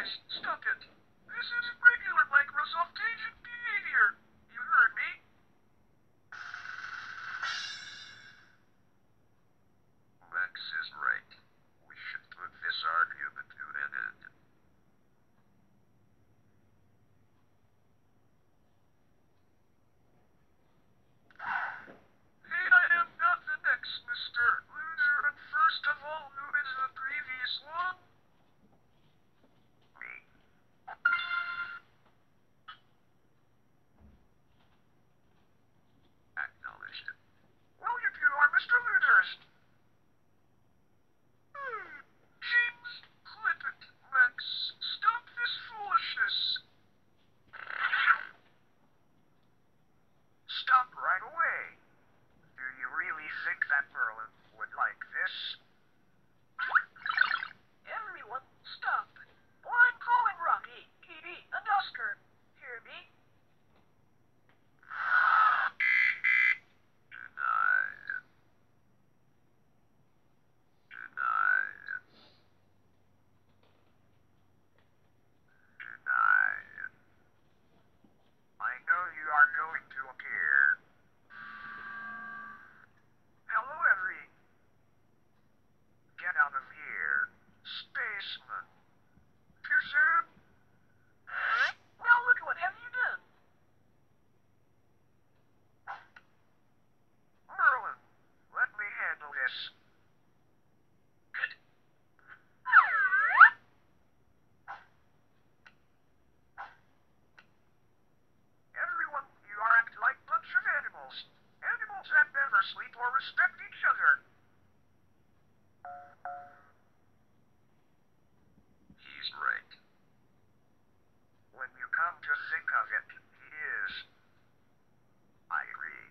Looters, stop it. This isn't regular Microsoft agent behavior. You heard me? Max is right. We should put this argument to an end. Hey, I am not the next Mr. Loser, and first of all, who is the previous one? Me. Acknowledged. Well, you two are Mr. Losers. James, clip it. Max, stop this foolishness. Stop right away. Do you really think that Merlin would like this? Everyone, stop. Or I'm calling Rocky, Petey, and Oscar. Hear me? Denied. Denied. Denied. I know you are going to appear. Hello, Get out of here. Spaceman. Too soon? Now look, what have you done? Merlin, let me handle this. Good. Everyone, you are acting like a bunch of animals. Animals that never sleep or respect each other. He's right. When you come to think of it, he is. I agree.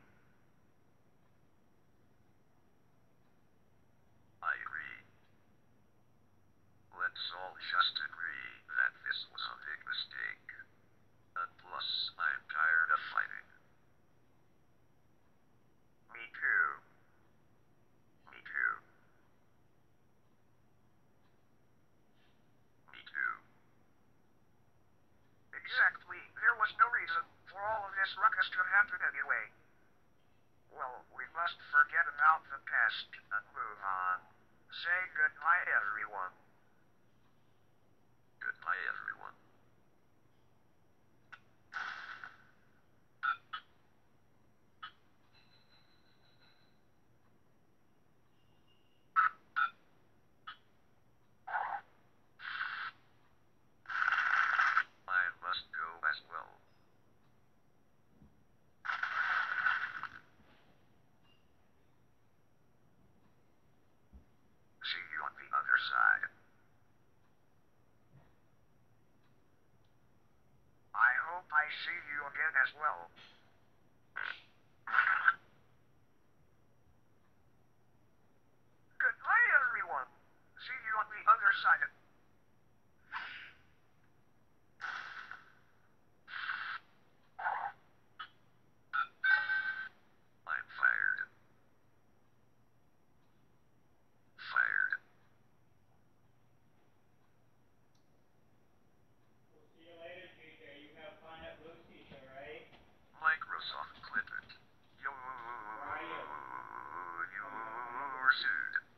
I agree. Let's all just agree that this was a big mistake. And plus, I'm tired of fighting. Me too. Me too. Me too. Exactly. There was no reason for all of this ruckus to happen anyway. Well, we must forget about the past and move on. Say goodbye, everyone. Goodbye, everyone. I must go as well. See you on the other side. I hope I see you again as well. Goodbye, everyone. See you on the other side. I'm fired. Fired. We'll see you later, TJ. You have fun at Blue Seashore, right? Microsoft clip it. Where are you? You're sued.